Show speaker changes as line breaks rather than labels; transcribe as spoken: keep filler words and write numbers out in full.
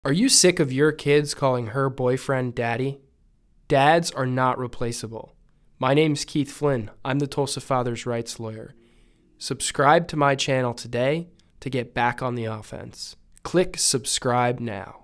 Are you sick of your kids calling her boyfriend daddy? Dads are not replaceable. My name's Keith Flynn. I'm the Tulsa Fathers' Rights Lawyer. Subscribe to my channel today to get back on the offense. Click subscribe now.